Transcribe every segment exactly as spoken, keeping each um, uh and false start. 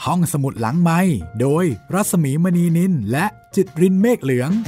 ห้องสมุดหลังไมค์โดยรัศมีมณีนินและจิตรินเมฆเหลือง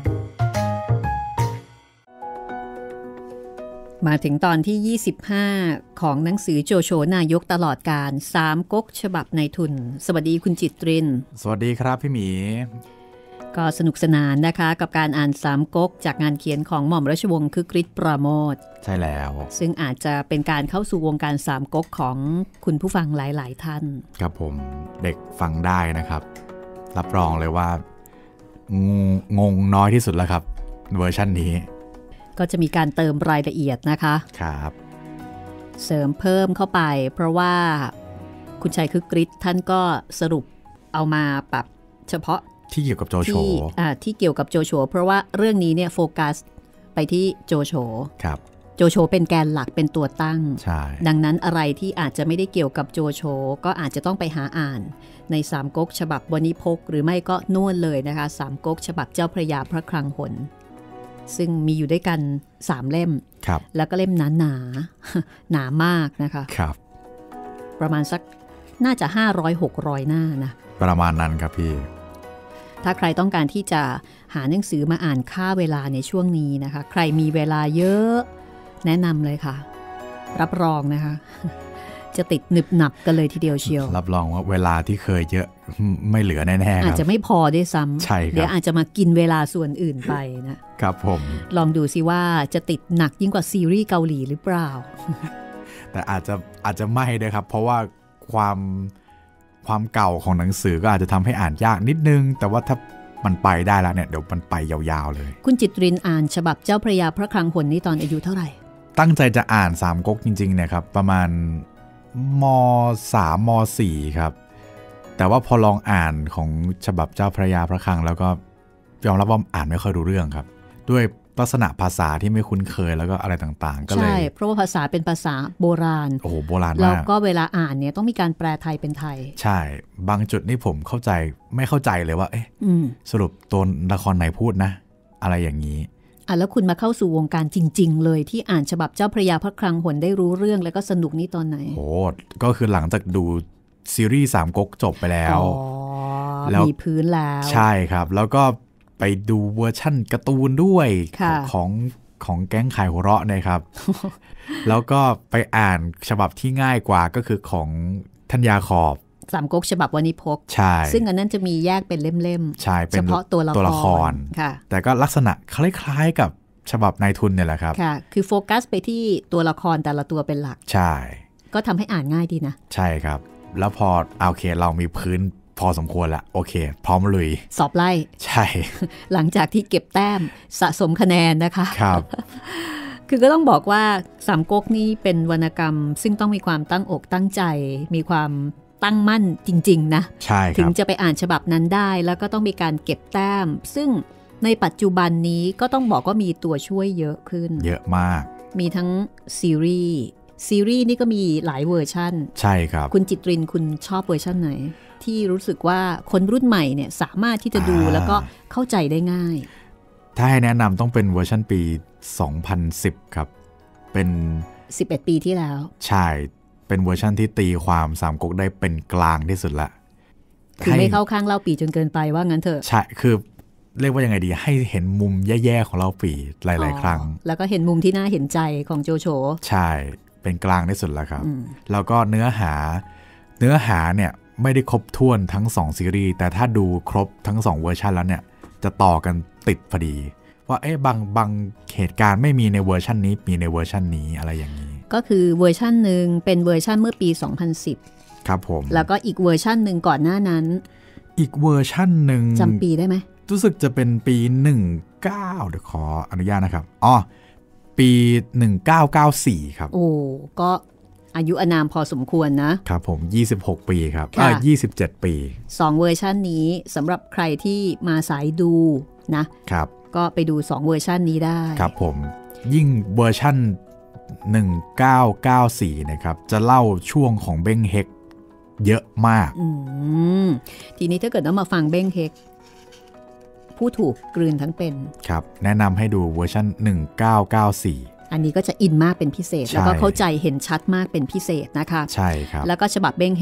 มาถึงตอนที่ยี่สิบห้าของหนังสือโจโฉนายกตลอดกาลสามก๊กฉบับนายทุนสวัสดีคุณจิตรินสวัสดีครับพี่หมีก็สนุกสนานนะคะกับการอ่านสามก๊กจากงานเขียนของหม่อมราชวงศ์คึกฤทธิ์ปราโมทย์ใช่แล้วซึ่งอาจจะเป็นการเข้าสู่วงการสามก๊กของคุณผู้ฟังหลายๆท่านครับผมเด็กฟังได้นะครับรับรองเลยว่างงงน้อยที่สุดแล้วครับเวอร์ชันนี้ก็จะมีการเติมรายละเอียดนะคะครับเสริมเพิ่มเข้าไปเพราะว่าคุณชัยคึกฤทธิ์ท่านก็สรุปเอามาปรับเฉพาะที่เกี่ยวกับโจโฉที่อ่าที่เกี่ยวกับโจโฉเพราะว่าเรื่องนี้เนี่ยโฟกัสไปที่โจโฉครับโจโฉเป็นแกนหลักเป็นตัวตั้งใช่ดังนั้นอะไรที่อาจจะไม่ได้เกี่ยวกับโจโฉก็อาจจะต้องไปหาอ่านในสามก๊กฉบับวณิพกหรือไม่ก็นู่นเลยนะคะสามก๊กฉบับเจ้าพระยาพระคลังหนซึ่งมีอยู่ด้วยกันสามเล่มแล้วก็เล่มหนาหนาหนามากนะคะครับประมาณสักน่าจะห้าร้อย หกร้อยหน้านะประมาณนั้นครับพี่ถ้าใครต้องการที่จะหาหนังสือมาอ่านค่าเวลาในช่วงนี้นะคะใครมีเวลาเยอะแนะนำเลยค่ะรับรองนะคะจะติดหนึบหนับกันเลยทีเดียวเชียวรับรองว่าเวลาที่เคยเยอะไม่เหลือแน่ๆอาจจะไม่พอด้วยซ้ำใช่ครับเดี๋ยวอาจจะมากินเวลาส่วนอื่นไปนะครับผมลองดูสิว่าจะติดหนักยิ่งกว่าซีรีส์เกาหลีหรือเปล่าแต่อาจจะอาจจะไม่ด้วยครับเพราะว่าความความเก่าของหนังสือก็อาจจะทำให้อ่านยากนิดนึงแต่ว่าถ้ามันไปได้แล้วเนี่ยเดี๋ยวมันไปยาวๆเลยคุณจิตรินอ่านฉบับเจ้าพระยาพระคลังหนนี่ตอนอายุเท่าไหร่ตั้งใจจะอ่านสามก๊กจริงๆเนี่ยครับประมาณม.สาม ม.สี่ ครับแต่ว่าพอลองอ่านของฉบับเจ้าพระยาพระคลังแล้วก็ยอมรับว่าอ่านไม่ค่อยรู้เรื่องครับด้วยลักษณะภาษาที่ไม่คุ้นเคยแล้วก็อะไรต่างๆก็เลยใช่เพราะว่าภาษาเป็นภาษาโบราณโอ้โหโบราณมากแล้วก็เวลาอ่านเนี่ยต้องมีการแปลไทยเป็นไทยใช่บางจุดนี่ผมเข้าใจไม่เข้าใจเลยว่าเอ๊ะสรุปตัวละครไหนพูดนะอะไรอย่างนี้อ่ะแล้วคุณมาเข้าสู่วงการจริงๆเลยที่อ่านฉบับเจ้าพระยาพระคลังหนได้รู้เรื่องแล้วก็สนุกนี่ตอนไหนโอ้ก็คือหลังจากดูซีรีส์สามก๊กจบไปแล้วแล้วมีพื้นแล้วใช่ครับแล้วก็ไปดูเวอร์ชั่นการ์ตูนด้วยของของแก๊งขายหัวเราะนะครับ แล้วก็ไปอ่านฉบับที่ง่ายกว่าก็คือของธัญญาขอบสามก๊กฉบับวณิพกใช่ซึ่งอันนั้นจะมีแยกเป็นเล่มๆใช่เฉพาะตัวละครตัวละครค่ะแต่ก็ลักษณะคล้ายๆกับฉบับนายทุนเนี่ยแหละครับค่ะคือโฟกัสไปที่ตัวละครแต่ละตัวเป็นหลักใช่ก็ทำให้อ่านง่ายดีนะใช่ครับแล้วพอโอเคเรามีพื้นพอสมควรละโอเคพร้อมลุยสอบไล่ใช่หลังจากที่เก็บแต้มสะสมคะแนนนะคะครับคือก็ต้องบอกว่าสามก๊กนี่เป็นวรรณกรรมซึ่งต้องมีความตั้งอกตั้งใจมีความตั้งมั่นจริงๆนะใช่ครับถึงจะไปอ่านฉบับนั้นได้แล้วก็ต้องมีการเก็บแต้มซึ่งในปัจจุบันนี้ก็ต้องบอกว่ามีตัวช่วยเยอะขึ้นเยอะมากมีทั้งซีรีส์ซีรีส์นี่ก็มีหลายเวอร์ชั่นใช่ครับคุณจิตรินคุณชอบเวอร์ชั่นไหนที่รู้สึกว่าคนรุ่นใหม่เนี่ยสามารถที่จะดูแล้วก็เข้าใจได้ง่ายถ้าให้แนะนำต้องเป็นเวอร์ชันปีสองพันสิบครับเป็นสิบเอ็ดปีที่แล้วใช่เป็นเวอร์ชันที่ตีความสามก๊กได้เป็นกลางที่สุดละคือไม่เข้าข้างเล่าปี่จนเกินไปว่างั้นเถอะใช่คือเรียกว่ายังไงดีให้เห็นมุมแย่ๆของเล่าปี่หลายๆครั้งแล้วก็เห็นมุมที่น่าเห็นใจของโจโฉใช่เป็นกลางที่สุดแล้วครับแล้วก็เนื้อหาเนื้อหาเนี่ยไม่ได้ครบถ้วนทั้งสองซีรีส์แต่ถ้าดูครบทั้งสองเวอร์ชันแล้วเนี่ยจะต่อกันติดพอดีว่าเอ๊ะบางบางเหตุการณ์ไม่มีในเวอร์ชันนี้มีในเวอร์ชันนี้อะไรอย่างนี้ก็คือเวอร์ชันหนึ่งเป็นเวอร์ชันเมื่อปีสองพันสิบครับผมแล้วก็อีกเวอร์ชันหนึ่งก่อนหน้านั้นอีกเวอร์ชันหนึ่งจำปีได้ไหมรู้สึกจะเป็นปีหนึ่งเก้าเดี๋ยวขออนุญาตนะครับอ๋อปีหนึ่งเก้าเก้าสี่ครับโอ้ก็อายุอานามพอสมควรนะครับผมยี่สิบหกปีครับอ่ายี่สิบเจ็ดปีสองเวอร์ชันนี้สำหรับใครที่มาสายดูนะครับก็ไปดูสองเวอร์ชันนี้ได้ครับผมยิ่งเวอร์ชันหนึ่งเก้าเก้าสี่นะครับจะเล่าช่วงของเบ้งเฮกเยอะมากอืมทีนี้ถ้าเกิดว่ามาฟังเบ้งเฮกผู้ถูกกลืนทั้งเป็นครับแนะนำให้ดูเวอร์ชันหนึ่งเก้าเก้าสี่อันนี้ก็จะอินมากเป็นพิเศษแล้วก็เข้าใจเห็นชัดมากเป็นพิเศษนะคะใช่ครับแล้วก็ฉบับเบ้งเฮก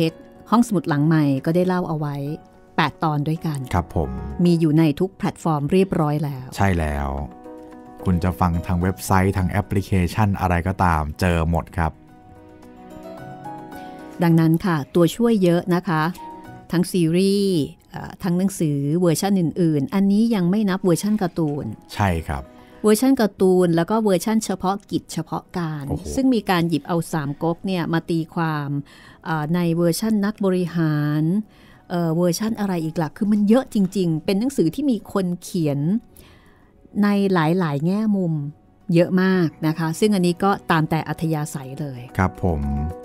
ห้องสมุดหลังใหม่ก็ได้เล่าเอาไว้แปดตอนด้วยกันครับผมมีอยู่ในทุกแพลตฟอร์มเรียบร้อยแล้วใช่แล้วคุณจะฟังทางเว็บไซต์ทางแอปพลิเคชันอะไรก็ตามเจอหมดครับดังนั้นค่ะตัวช่วยเยอะนะคะทั้งซีรีส์ทั้งหนังสือเวอร์ชันอื่นๆอันนี้ยังไม่นับเวอร์ชันการ์ตูนใช่ครับเวอร์ชันการ์ตูนแล้วก็เวอร์ชันเฉพาะกิจเฉพาะการซึ่งมีการหยิบเอาสามก๊กเนี่ยมาตีความในเวอร์ชันนักบริหารเอ่อเวอร์ชันอะไรอีกล่ะคือมันเยอะจริงๆเป็นหนังสือที่มีคนเขียนในหลายๆแง่มุมเยอะมากนะคะซึ่งอันนี้ก็ตามแต่อัธยาศัยเลยครับผม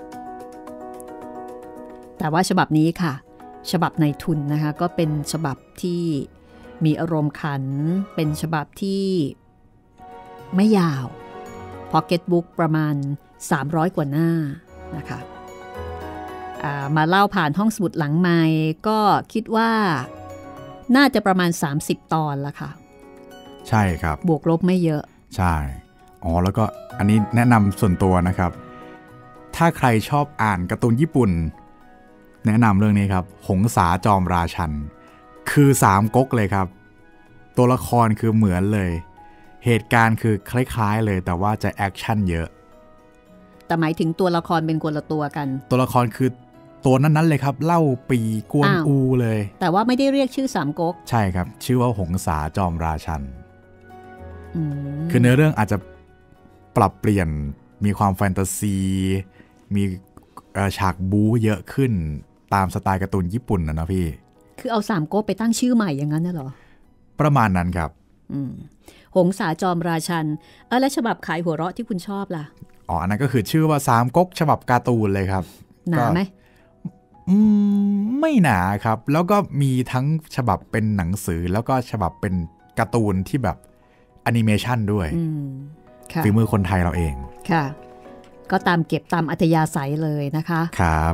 แต่ว่าฉบับนี้ค่ะฉบับในทุนนะคะก็เป็นฉบับที่มีอารมณ์ขันเป็นฉบับที่ไม่ยาวพ็อกเก็ตบุ๊กประมาณสามร้อยกว่าหน้านะคะมาเล่าผ่านห้องสมุดหลังไมค์ก็คิดว่าน่าจะประมาณสามสิบตอนละค่ะใช่ครับบวกลบไม่เยอะใช่อ๋อแล้วก็อันนี้แนะนำส่วนตัวนะครับถ้าใครชอบอ่านการ์ตูนญี่ปุ่นแนะนำเรื่องนี้ครับหงสาจอมราชันคือสามก๊กเลยครับตัวละครคือเหมือนเลยเหตุการณ์คือคล้ายๆเลยแต่ว่าจะแอคชั่นเยอะแต่หมายถึงตัวละครเป็นคนละตัวกันตัวละครคือตัวนั้นๆเลยครับเล่าปีกวนอูเลยแต่ว่าไม่ได้เรียกชื่อสามก๊กใช่ครับชื่อว่าหงสาจอมราชันคือเนื้อเรื่องอาจจะปรับเปลี่ยนมีความแฟนตาซีมีฉากบู๊เยอะขึ้นตามสไตล์การ์ตูนญี่ปุ่นนะนะพี่คือเอาสามก๊กไปตั้งชื่อใหม่อย่างนั้นน่ะเหรอประมาณนั้นครับหงสาจอมราชันเออแล้วฉบับขายหัวเราะที่คุณชอบล่ะอ๋ออันนั้นก็คือชื่อว่าสามก๊กฉบับการ์ตูนเลยครับหนาไหมอืมไม่หนาครับแล้วก็มีทั้งฉบับเป็นหนังสือแล้วก็ฉบับเป็นการ์ตูนที่แบบแอนิเมชันด้วยฝีมือคนไทยเราเองค่ะก็ตามเก็บตามอัธยาศัยเลยนะคะครับ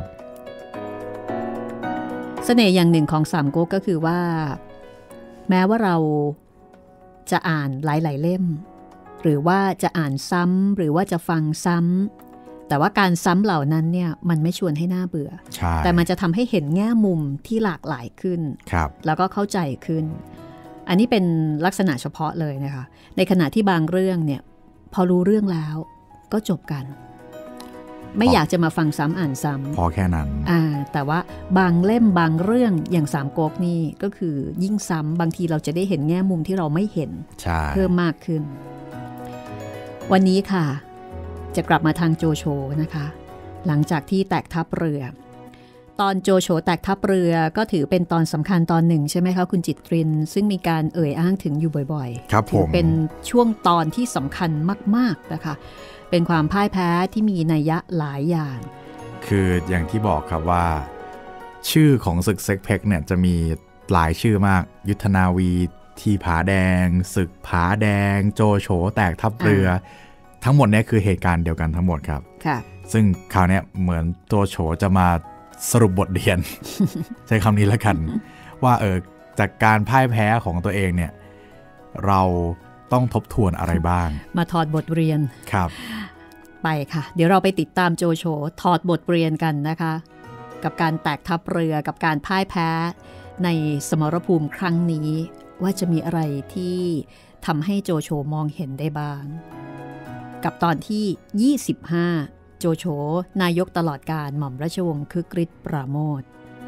เสน่ห์อย่างหนึ่งของสามก๊กก็คือว่าแม้ว่าเราจะอ่านหลายๆเล่มหรือว่าจะอ่านซ้ำหรือว่าจะฟังซ้ำแต่ว่าการซ้ำเหล่านั้นเนี่ยมันไม่ชวนให้หน้าเบื่อแต่มันจะทำให้เห็นแง่มุมที่หลากหลายขึ้นแล้วก็เข้าใจขึ้นอันนี้เป็นลักษณะเฉพาะเลยนะคะในขณะที่บางเรื่องเนี่ยพอรู้เรื่องแล้วก็จบกันไม่อยากจะมาฟังซ้ำอ่านซ้ำพอแค่นั้นอ่าแต่ว่าบางเล่มบางเรื่องอย่างสามก๊กนี่ก็คือยิ่งซ้ำบางทีเราจะได้เห็นแง่มุมที่เราไม่เห็นเพิ่มมากขึ้นวันนี้ค่ะจะกลับมาทางโจโฉนะคะหลังจากที่แตกทัพเรือตอนโจโฉแตกทัพเรือก็ถือเป็นตอนสำคัญตอนหนึ่งใช่ไหมคะคุณจิตรินซึ่งมีการเอ่ยอ้างถึงอยู่บ่อยๆครับผมถือเป็นช่วงตอนที่สำคัญมากๆนะคะเป็นความพ่ายแพ้ที่มีนัยยะหลายอย่างคืออย่างที่บอกครับว่าชื่อของศึกเซ็กเพ็กเนี่ยจะมีหลายชื่อมากยุทธนาวีที่ผาแดงศึกผาแดงโจโฉแตกทัพเรือทั้งหมดนี้คือเหตุการณ์เดียวกันทั้งหมดครับค่ะซึ่งคราวนี้เหมือนโจโฉจะมาสรุปบทเรียน ใช้คำนี้แล้วกัน ว่าเออจากการพ่ายแพ้ของตัวเองเนี่ยเราต้องทบทวนอะไรบ้างมาถอดบทเรียนครับไปค่ะเดี๋ยวเราไปติดตามโจโฉถอดบทเรียนกันนะคะกับการแตกทัพเรือกับการพ่ายแพ้ในสมรภูมิครั้งนี้ว่าจะมีอะไรที่ทำให้โจโฉมองเห็นได้บ้างกับตอนที่ยี่สิบห้าโจโฉนายกตลอดกาลหม่อมราชวงศ์คึกฤทธิ์ปราโมทย์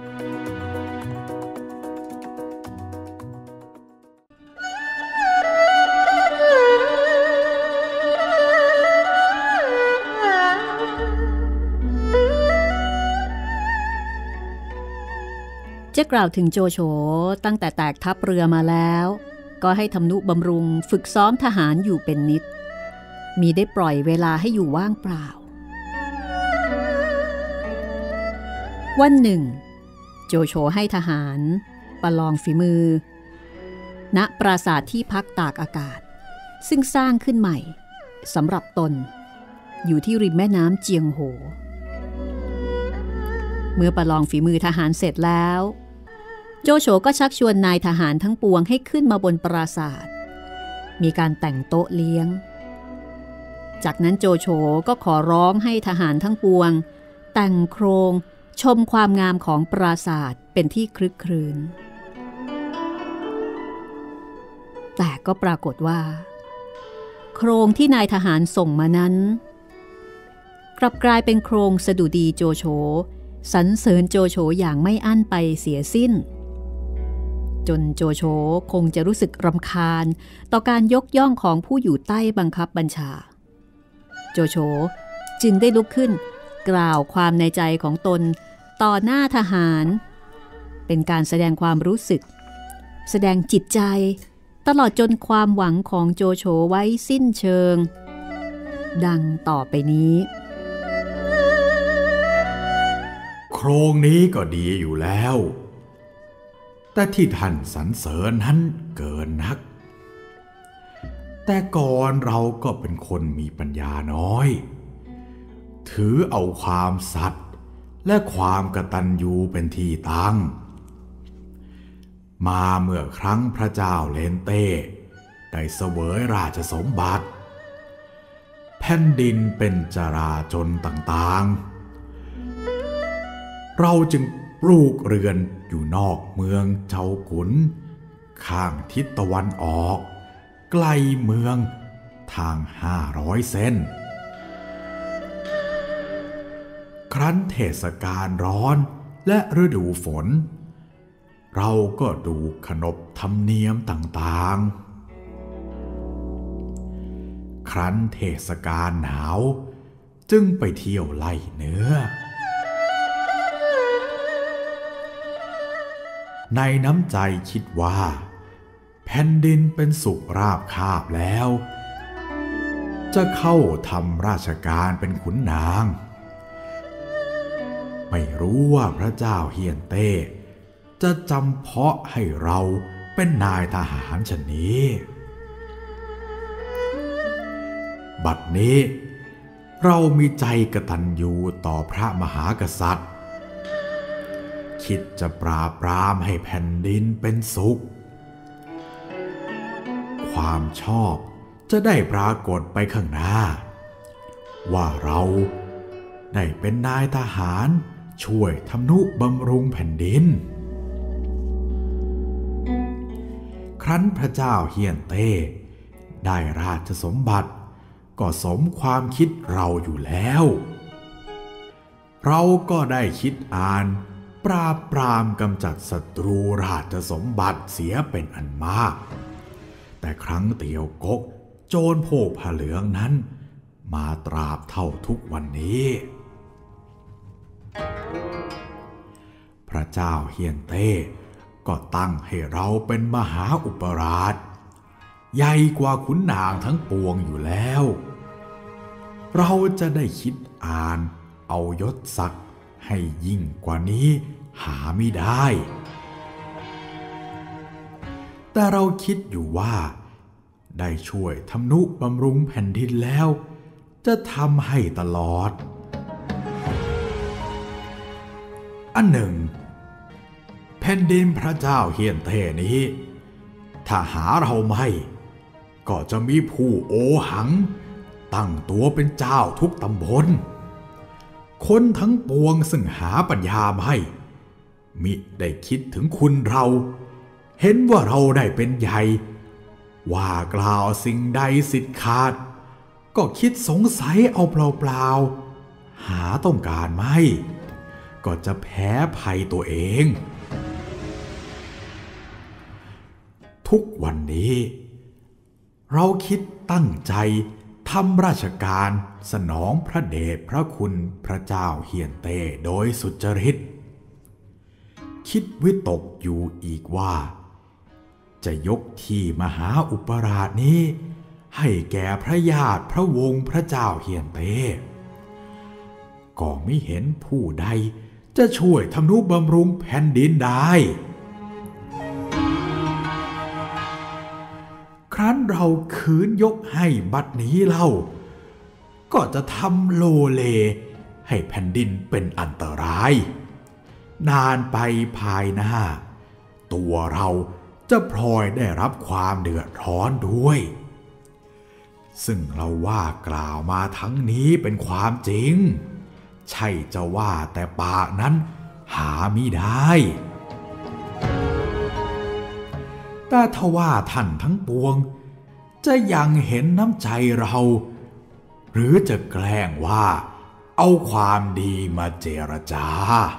จะกล่าวถึงโจโฉตั้งแต่แตกทัพเรือมาแล้วก็ให้ทำนุบำรุงฝึกซ้อมทหารอยู่เป็นนิดมีได้ปล่อยเวลาให้อยู่ว่างเปล่าวันหนึ่งโจโฉให้ทหารประลองฝีมือณปราสาทที่พักตากอากาศซึ่งสร้างขึ้นใหม่สำหรับตนอยู่ที่ริมแม่น้ำเจียงโหเมื่อประลองฝีมือทหารเสร็จแล้วโจโฉก็ชักชวนนายทหารทั้งปวงให้ขึ้นมาบนปราสาทมีการแต่งโต๊ะเลี้ยงจากนั้นโจโฉก็ขอร้องให้ทหารทั้งปวงแต่งโครงชมความงามของปราสาทเป็นที่คลึกครื้นแต่ก็ปรากฏว่าโครงที่นายทหารส่งมานั้นกลับกลายเป็นโครงสดุดีโจโฉสรรเสริญโจโฉอย่างไม่อั้นไปเสียสิ้นจนโจโฉคงจะรู้สึกรำคาญต่อการยกย่องของผู้อยู่ใต้บังคับบัญชาโจโฉจึงได้ลุกขึ้นกล่าวความในใจของตนต่อหน้าทหารเป็นการแสดงความรู้สึกแสดงจิตใจตลอดจนความหวังของโจโฉไว้สิ้นเชิงดังต่อไปนี้โครงนี้ก็ดีอยู่แล้วแต่ที่ท่านสรรเสริญนั้นเกินนักแต่ก่อนเราก็เป็นคนมีปัญญาน้อยถือเอาความสัตย์และความกตัญญูเป็นที่ตั้งมาเมื่อครั้งพระเจ้าเลนเต้ได้เสวยราชสมบัติแผ่นดินเป็นจราจนต่างๆเราจึงปลูกเรือนอยู่นอกเมืองเจ้าขุนข้างทิศตะวันออกใกล้เมืองทางห้าร้อยเซนครั้นเทศกาลร้อนและฤดูฝนเราก็ดูขนบธรรมเนียมต่างๆครั้นเทศกาลหนาวจึงไปเที่ยวไล่เนื้อในน้ำใจคิดว่าแผ่นดินเป็นสุขราบคาบแล้วจะเข้าทำราชการเป็นขุนนางไม่รู้ว่าพระเจ้าเฮียนเต้จะจำเพาะให้เราเป็นนายทหารชนนี้บัดนี้เรามีใจกตัญญูต่อพระมหากษัตริย์คิดจะปราบปรามให้แผ่นดินเป็นสุขความชอบจะได้ปรากฏไปข้างหน้าว่าเราได้เป็นนายทหารช่วยทำนุบำรุงแผ่นดินครั้นพระเจ้าเฮียนเต้ได้ราชสมบัติก็สมความคิดเราอยู่แล้วเราก็ได้คิดอ่านปราบปรามกำจัดศัตรูราชสมบัติเสียเป็นอันมากแต่ครั้งเตียวกกโจรโพกผ้าเหลืองนั้นมาตราบเท่าทุกวันนี้พระเจ้าเฮียนเต้ก็ตั้งให้เราเป็นมหาอุปราชใหญ่กว่าขุนนางทั้งปวงอยู่แล้วเราจะได้คิดอ่านเอายศศักดิ์ให้ยิ่งกว่านี้หาไม่ได้แต่เราคิดอยู่ว่าได้ช่วยทำนุบำรุงแผ่นดินแล้วจะทำให้ตลอดอันหนึ่งแผ่นดินพระเจ้าเฮียนเต้นี้ถ้าหาเราไม่ก็จะมีผู้โอหังตั้งตัวเป็นเจ้าทุกตำบลคนทั้งปวงซึ่งหาปัญญาไม่มิได้คิดถึงคุณเราเห็นว่าเราได้เป็นใหญ่ว่ากล่าวสิ่งใดสิทธิ์ขาดก็คิดสงสัยเอาเปล่าๆหาต้องการไม่ก็จะแพ้ภัยตัวเองทุกวันนี้เราคิดตั้งใจทำราชการสนองพระเดชพระคุณพระเจ้าเฮียนเต้โดยสุจริตคิดวิตกอยู่อีกว่าจะยกที่มหาอุปราชนี้ให้แก่พระญาติพระวงศ์พระเจ้าเฮียนเต้ก็ไม่เห็นผู้ใดจะช่วยทำนุบำรุงแผ่นดินได้ครั้นเราขืนยกให้บัดนี้เล่าก็จะทำโลเลให้แผ่นดินเป็นอันตรายนานไปภายหน้าตัวเราจะพลอยได้รับความเดือดร้อนด้วยซึ่งเราว่ากล่าวมาทั้งนี้เป็นความจริงใช่จะว่าแต่ปากนั้นหามิได้แต่ทว่าท่านทั้งปวงจะยังเห็นน้ำใจเราหรือจะแกล้งว่าเอาความดีมาเจรจา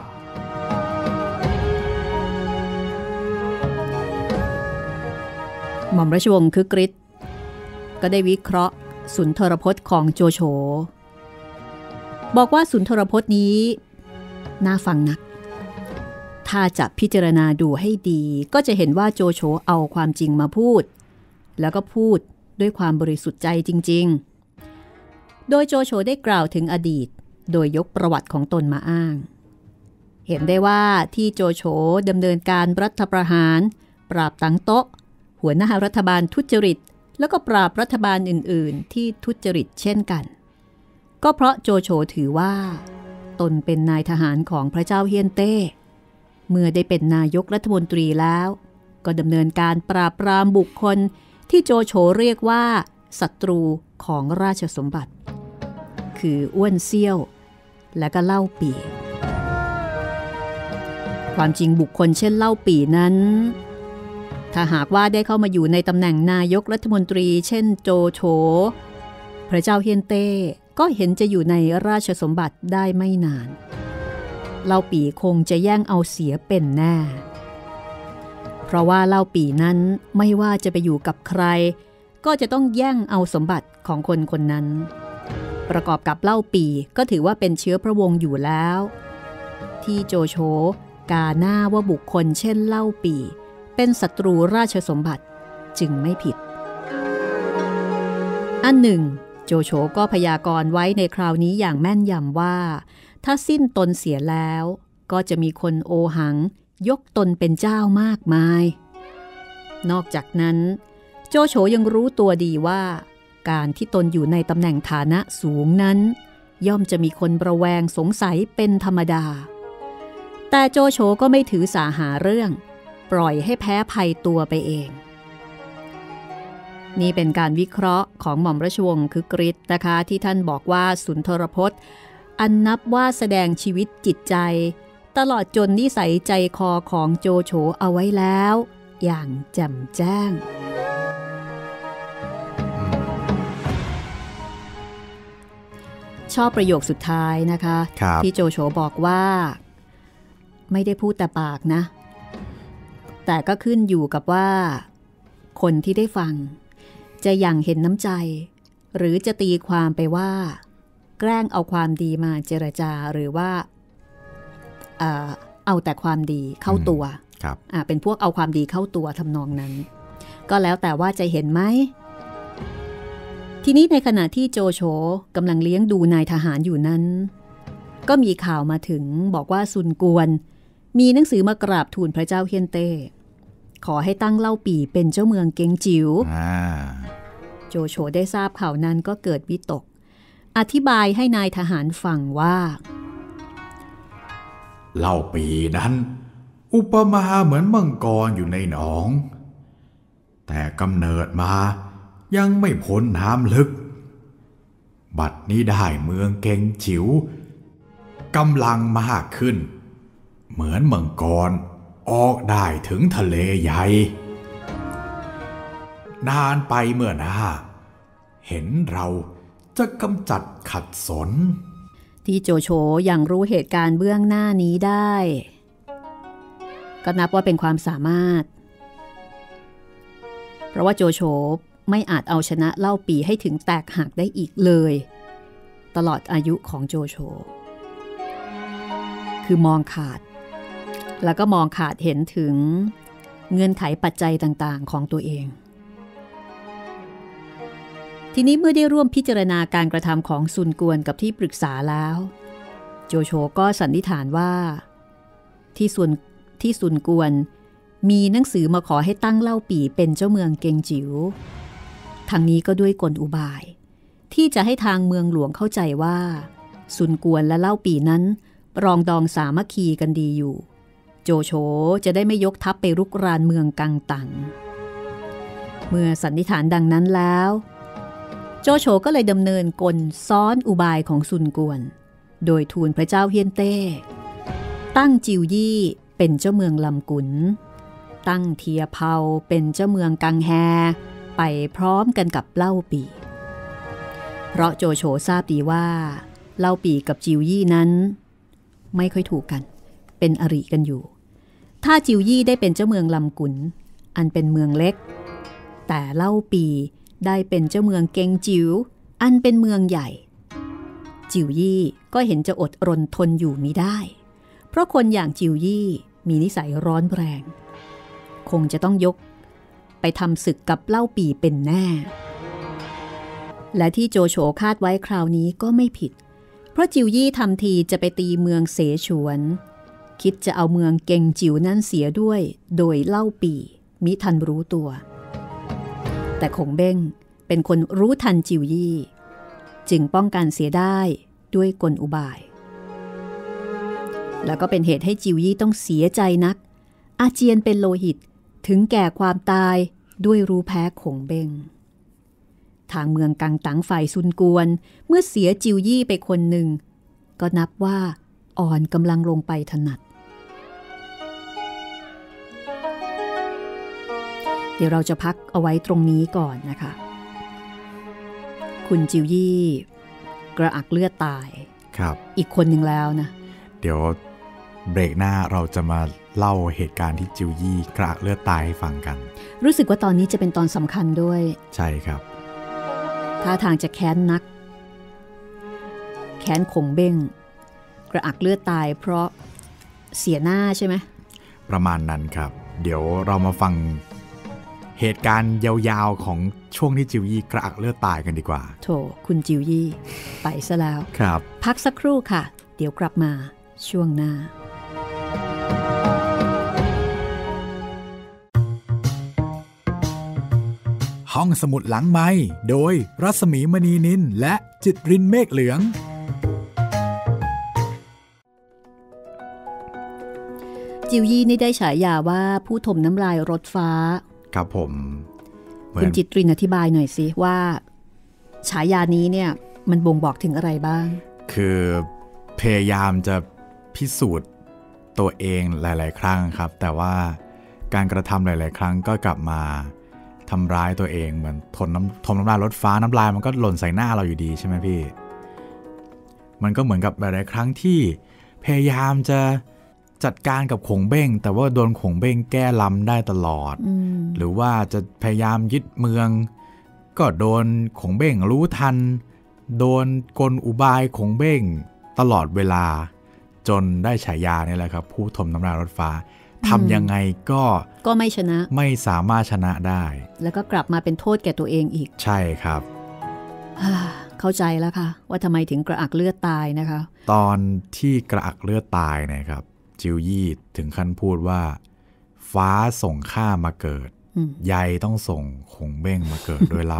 หม่อมราชวงศ์คึกฤทธิ์ก็ได้วิเคราะห์สุนทรพจน์ของโจโฉบอกว่าสุนทรพจน์นี้น่าฟังนักถ้าจะพิจารณาดูให้ดีก็จะเห็นว่าโจโฉเอาความจริงมาพูดแล้วก็พูดด้วยความบริสุทธิ์ใจจริงๆโดยโจโฉได้กล่าวถึงอดีตโดยยกประวัติของตนมาอ้างเห็นได้ว่าที่โจโฉดำเนินการรัฐประหารปราบตังโต๊ะหัวหน้ารัฐบาลทุจริตแล้วก็ปราบรัฐบาลอื่นๆที่ทุจริตเช่นกันก็เพราะโจโฉถือว่าตนเป็นนายทหารของพระเจ้าเฮียนเต้เมื่อได้เป็นนายกรัฐมนตรีแล้วก็ดำเนินการปราบปรามบุคคลที่โจโฉเรียกว่าศัตรูของราชสมบัติคืออ้วนเซี่ยวและก็เล่าปี่ความจริงบุคคลเช่นเล่าปี่นั้นถ้าหากว่าได้เข้ามาอยู่ในตำแหน่งนายกรัฐมนตรีเช่นโจโฉพระเจ้าเฮียนเต้ก็เห็นจะอยู่ในราชสมบัติได้ไม่นานเล่าปี่คงจะแย่งเอาเสียเป็นแน่เพราะว่าเล่าปี่นั้นไม่ว่าจะไปอยู่กับใครก็จะต้องแย่งเอาสมบัติของคนคนนั้นประกอบกับเล่าปี่ก็ถือว่าเป็นเชื้อพระวงศ์อยู่แล้วที่โจโฉกาหน้าว่าบุคคลเช่นเล่าปี่เป็นศัตรูราชสมบัติจึงไม่ผิดอันหนึ่งโจโฉก็พยากรณ์ไว้ในคราวนี้อย่างแม่นยำว่าถ้าสิ้นตนเสียแล้วก็จะมีคนโอหังยกตนเป็นเจ้ามากมายนอกจากนั้นโจโฉยังรู้ตัวดีว่าการที่ตนอยู่ในตำแหน่งฐานะสูงนั้นย่อมจะมีคนระแวงสงสัยเป็นธรรมดาแต่โจโฉก็ไม่ถือสาหาเรื่องปล่อยให้แพ้ภัยตัวไปเองนี่เป็นการวิเคราะห์ของหม่อมราชวงศ์คึกฤทธิ์นะคะที่ท่านบอกว่าสุนทรพจน์อันนับว่าแสดงชีวิตจิตใจตลอดจนนิสัยใจคอของโจโฉเอาไว้แล้วอย่างแจ่มแจ้งชอบประโยคสุดท้ายนะคะที่โจโฉบอกว่าไม่ได้พูดแต่ปากนะแต่ก็ขึ้นอยู่กับว่าคนที่ได้ฟังจะยังเห็นน้ำใจหรือจะตีความไปว่าแกล้งเอาความดีมาเจรจาหรือว่าเอ่อเอาแต่ความดีเข้าตัวอ่าเป็นพวกเอาความดีเข้าตัวทำนองนั้นก็แล้วแต่ว่าจะเห็นไหมทีนี้ในขณะที่โจโฉกำลังเลี้ยงดูนายทหารอยู่นั้นก็มีข่าวมาถึงบอกว่าซุนกวนมีหนังสือมากราบทูลพระเจ้าเฮียนเต้ขอให้ตั้งเล่าปี่เป็นเจ้าเมืองเกงจิ๋วโจโฉได้ทราบข่าวนั้นก็เกิดวิตกอธิบายให้นายทหารฟังว่าเล่าปี่นั้นอุปมาเหมือนมังกรอยู่ในหนองแต่กำเนิดมายังไม่พ้นน้ำลึกบัดนี้ได้เมืองเกงจิ๋วกำลังมากขึ้นเหมือนมังกรออกได้ถึงทะเลใหญ่นานไปเมื่อหน้าเห็นเราจะกำจัดขัดสนที่โจโฉยังรู้เหตุการณ์เบื้องหน้านี้ได้ก็นับว่าเป็นความสามารถเพราะว่าโจโฉไม่อาจเอาชนะเล่าปี่ให้ถึงแตกหักได้อีกเลยตลอดอายุของโจโฉคือมองขาดแล้วก็มองขาดเห็นถึงเงื่อนไขปัจจัยต่างๆของตัวเองทีนี้เมื่อได้ร่วมพิจารณาการกระทำของซุนกวนกับที่ปรึกษาแล้วโจโฉก็สันนิษฐานว่าที่ซุนที่ซุนกวนมีหนังสือมาขอให้ตั้งเล่าปี่เป็นเจ้าเมืองเกงจิ๋วทางนี้ก็ด้วยกลอุบายที่จะให้ทางเมืองหลวงเข้าใจว่าซุนกวนและเล่าปี่นั้นปรองดองสามัคคีกันดีอยู่โจโฉจะได้ไม่ยกทัพไปรุกรานเมืองกังตังเมื่อสันนิษฐานดังนั้นแล้วโจโฉก็เลยดำเนินกลซ้อนอุบายของซุนกวนโดยทูลพระเจ้าเฮียนเต้ตั้งจิวยี่เป็นเจ้าเมืองลำกุนตั้งเทียเผาเป็นเจ้าเมืองกังแฮไปพร้อมกันกับเล่าปีเพราะโจโฉทราบดีว่าเล่าปีกับจิวยี่นั้นไม่ค่อยถูกกันเป็นอริกันอยู่ถ้าจิวยี่ได้เป็นเจ้าเมืองลำกุนอันเป็นเมืองเล็กแต่เล่าปีได้เป็นเจ้าเมืองเกงจิ๋วอันเป็นเมืองใหญ่จิวยี่ก็เห็นจะอดรนทนอยู่มิได้เพราะคนอย่างจิวยี่มีนิสัยร้อนแรงคงจะต้องยกไปทำศึกกับเล่าปีเป็นแน่และที่โจโฉคาดไว้คราวนี้ก็ไม่ผิดเพราะจิวยี่ทำทีจะไปตีเมืองเสฉวนคิดจะเอาเมืองเกงจิ๋วนั้นเสียด้วยโดยเล่าปีมิทันรู้ตัวแต่คงเบ้งเป็นคนรู้ทันจิวยี่จึงป้องกันเสียได้ด้วยกลอุบายแล้วก็เป็นเหตุให้จิวยี่ต้องเสียใจนักอาเจียนเป็นโลหิตถึงแก่ความตายด้วยรู้แพ้คงเบ้งทางเมืองกังตังฝ่ายซุนกวนเมื่อเสียจิวยี่ไปคนหนึ่งก็นับว่าอ่อนกำลังลงไปถนัดเดี๋ยวเราจะพักเอาไว้ตรงนี้ก่อนนะคะคุณจิวยี่กระอักเลือดตายครับอีกคนหนึ่งแล้วนะเดี๋ยวเบรกหน้าเราจะมาเล่าเหตุการณ์ที่จิวยี่กระอักเลือดตายให้ฟังกันรู้สึกว่าตอนนี้จะเป็นตอนสำคัญด้วยใช่ครับท่าทางจะแค้นนักแค้นคงเบ้งกระอักเลือดตายเพราะเสียหน้าใช่ไหมประมาณนั้นครับเดี๋ยวเรามาฟังเหตุการณ์ยาวๆของช่วงที่จิวยี่กระอักเลือดตายกันดีกว่าโถคุณจิวยี่ไปซะแล้วครับพักสักครู่ค่ะเดี๋ยวกลับมาช่วงหน้าห้องสมุดหลังไมค์โดยรัศมีมณีนินและจิตรินเมฆเหลืองจิวยี่นี่ได้ฉายาว่าผู้ถมน้ำลายรถฟ้าครับผมคุณจิตรินอธิบายหน่อยสิว่าฉายานี้เนี่ยมันบ่งบอกถึงอะไรบ้างคือพยายามจะพิสูจน์ตัวเองหลายๆครั้งครับแต่ว่าการกระทำหลายๆครั้งก็กลับมาทำร้ายตัวเองเหมือนทนน้ำทนน้ำลายรถฟ้าน้ำลายมันก็หล่นใส่หน้าเราอยู่ดีใช่ไหมพี่มันก็เหมือนกับหลายๆครั้งที่พยายามจะจัดการกับขงเบ้งแต่ว่าโดนขงเบ้งแก้ล้ำได้ตลอดหรือว่าจะพยายามยึดเมืองก็โดนขงเบ้งรู้ทันโดนกลอุบายขงเบ้งตลอดเวลาจนได้ฉายานี่แหละครับผู้ถมน้ำลายรถฟ้าทำยังไงก็ก็ไม่ชนะไม่สามารถชนะได้แล้วก็กลับมาเป็นโทษแก่ตัวเองอีกใช่ครับเข้าใจแล้วค่ะว่าทำไมถึงกระอักเลือดตายนะคะตอนที่กระอักเลือดตายนะครับจิวยี่ถึงขั้นพูดว่าฟ้าส่งข้ามาเกิดยายต้องส่งคงเบ้งมาเกิดด้วยเรา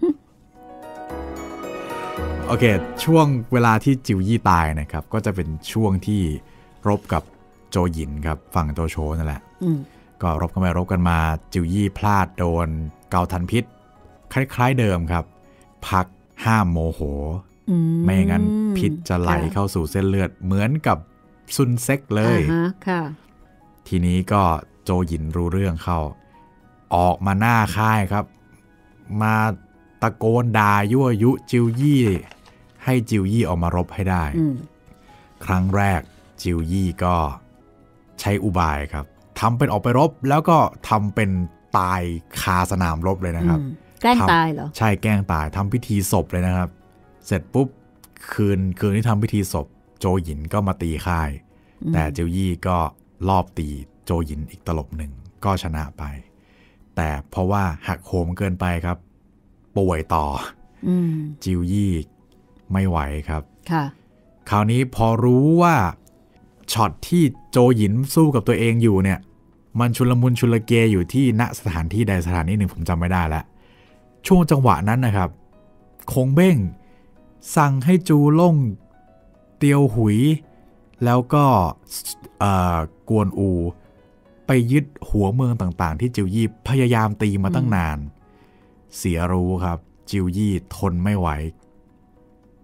โอเคช่วงเวลาที่จิวยี่ตายนะครับก็จะเป็นช่วงที่รบกับโจหยินครับฝั่งโจโฉนั่นแหละก็รบกันไปรบกันมาจิวยี่พลาดโดนเกาทันพิษคล้ายๆเดิมครับพักห้ามโมโหไม่งั้นพิษจะไหลเข้าสู่เส้นเลือดเหมือนกับซุนเซ็กเลยทีนี้ก็โจหยินรู้เรื่องเข้าออกมาหน้าค่ายครับมาตะโกนด่ายั่วยุจิวยี่ให้จิวยี่ออกมารบให้ได้ครั้งแรกจิวยี่ก็ใช้อุบายครับทำเป็นออกไปรบแล้วก็ทำเป็นตายคาสนามรบเลยนะครับแกล้งตายเหรอใช่แกล้งตายทำพิธีศพเลยนะครับเสร็จปุ๊บคืนคืนที่ทำพิธีศพโจหยินก็มาตีค่ายแต่จิวยี่ก็ลอบตีโจหยินอีกตลบหนึ่งก็ชนะไปแต่เพราะว่าหักโหมเกินไปครับป่วยต่อจิวยี่ไม่ไหวครับค่ะคราวนี้พอรู้ว่าช็อตที่โจหยินสู้กับตัวเองอยู่เนี่ยมันชุลมุนชุลเกอยู่ที่ณสถานที่ใดสถานที่หนึ่งผมจำไม่ได้แล้วช่วงจังหวะนั้นนะครับคงเบ้งสั่งให้จูล่งเตียวหุยแล้วก็กวนอูไปยึดหัวเมืองต่างๆที่จิวยี่พยายามตีมาตั้งนานเสียรู้ครับจิวยี่ทนไม่ไหว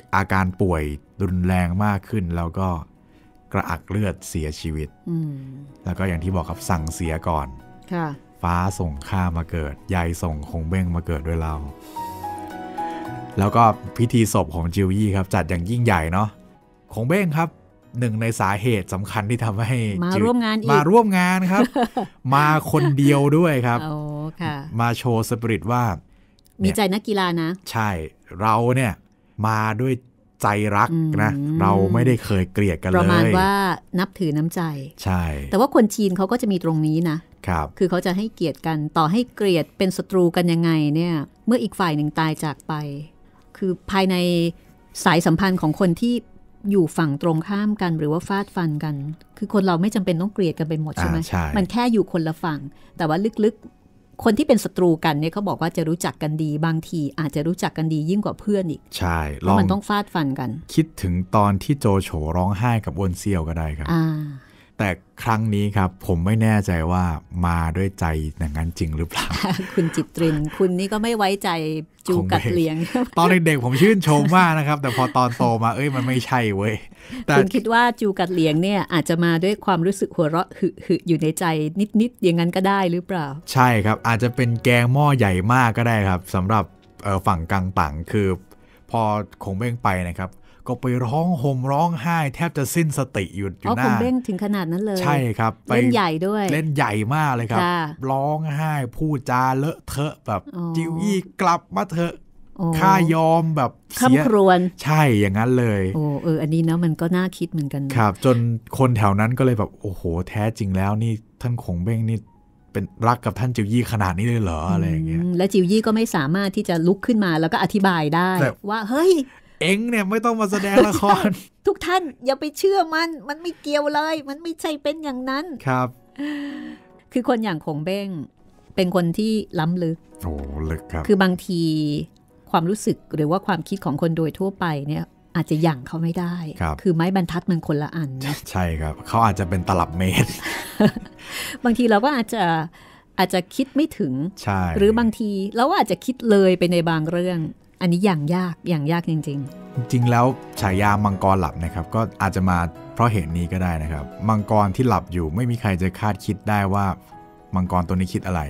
อาการป่วยรุนแรงมากขึ้นแล้วก็กระอักเลือดเสียชีวิตแล้วก็อย่างที่บอกครับสั่งเสียก่อนฟ้าส่งข้ามาเกิดยายส่งคงเบ้งมาเกิดด้วยเราแล้วก็พิธีศพของจิวยี่ครับจัดอย่างยิ่งใหญ่เนาะคงเบ้งครับหนึ่งในสาเหตุสำคัญที่ทำให้มาร่วมงานอีกมาร่วมงานครับ มาคนเดียวด้วยครับโอ้ค่ะมาโชว์สปิริตว่ามีใจนักกีฬานะใช่เราเนี่ยมาด้วยใจรักนะเราไม่ได้เคยเกลียดกันเลยประมาณว่านับถือน้ำใจใช่แต่ว่าคนจีนเขาก็จะมีตรงนี้นะครับคือเขาจะให้เกียรติกันต่อให้เกลียดเป็นศัตรูกันยังไงเนี่ยเมื่ออีกฝ่ายหนึ่งตายจากไปคือภายในสายสัมพันธ์ของคนที่อยู่ฝั่งตรงข้ามกันหรือว่าฟาดฟันกันคือคนเราไม่จำเป็นต้องเกลียดกันไปหมดใช่ไหมมันแค่อยู่คนละฝั่งแต่ว่าลึกๆคนที่เป็นศัตรูกันเนี่ยเขาบอกว่าจะรู้จักกันดีบางทีอาจจะรู้จักกันดียิ่งกว่าเพื่อนอีกใช่เพราะมันต้องฟาดฟันกันคิดถึงตอนที่โจโฉร้องไห้กับอ้วนเซี่ยวก็ได้ครับแต่ครั้งนี้ครับผมไม่แน่ใจว่ามาด้วยใจอย่างนั้นจริงหรือเปล่าคุณจิตรินคุณนี่ก็ไม่ไว้ใจจูกัดเลียงตอนเด็กๆผมชื่นชมมากนะครับแต่พอตอนโตมาเอ้ยมันไม่ใช่เว้ยแต่คุณคิดว่าจูกัดเลียงเนี่ยอาจจะมาด้วยความรู้สึกหัวเราะหึหึอยู่ในใจนิดๆอย่างนั้นก็ได้หรือเปล่าใช่ครับอาจจะเป็นแกงหม้อใหญ่มากก็ได้ครับสำหรับฝั่งกังตังคือพอคงเบ้งไปนะครับก็ไปร้องห่มร้องไห้แทบจะสิ้นสติอยู่อยู่หน้าคงเบ้งถึงขนาดนั้นเลยใช่ครับเล่นใหญ่ด้วยเล่นใหญ่มากเลยครับร้องไห้พูดจาเลอะเทอะแบบจิวยี่กลับมาเถอะข้ายอมแบบเสียครวญใช่อย่างนั้นเลยโอ้เอออันนี้นะมันก็น่าคิดเหมือนกันครับจนคนแถวนั้นก็เลยแบบโอ้โหแท้จริงแล้วนี่ท่านคงเบ้งนี่เป็นรักกับท่านจิวยี่ขนาดนี้เลยเหรออะไรอย่างเงี้ยและจิวยี่ก็ไม่สามารถที่จะลุกขึ้นมาแล้วก็อธิบายได้ว่าเฮ้ยเอ็งเนี่ยไม่ต้องมาแสดงละครทุกท่านอย่าไปเชื่อมันมันไม่เกี่ยวเลยมันไม่ใช่เป็นอย่างนั้นครับคือคนอย่างคงเบ้งเป็นคนที่ล้ำลึกโอ้ลึกครับคือบางทีความรู้สึกหรือว่าความคิดของคนโดยทั่วไปเนี่ยอาจจะหยั่งเขาไม่ได้คือไม้บรรทัดมันคนละอันนะใช่ครับเขาอาจจะเป็นตลับเมตรบางทีเราก็อาจจะอาจจะคิดไม่ถึงหรือบางทีเราอาจจะคิดเลยไปในบางเรื่องอันนี้อย่างยากอย่างยากจริงๆจริงแล้วฉายามังกรหลับนะครับก็อาจจะมาเพราะเหตุนี้ก็ได้นะครับมังกรที่หลับอยู่ไม่มีใครจะคาดคิดได้ว่ามังกรตัวนี้คิดอะไร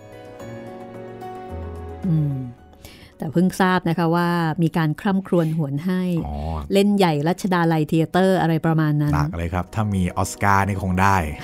อืมแต่เพิ่งทราบนะคะว่ามีการคร่ำครวญหวนให้เล่นใหญ่รัชดาลัยเธียเตอร์อะไรประมาณนั้นหนักเลยครับถ้ามีออสการ์นี่คงได้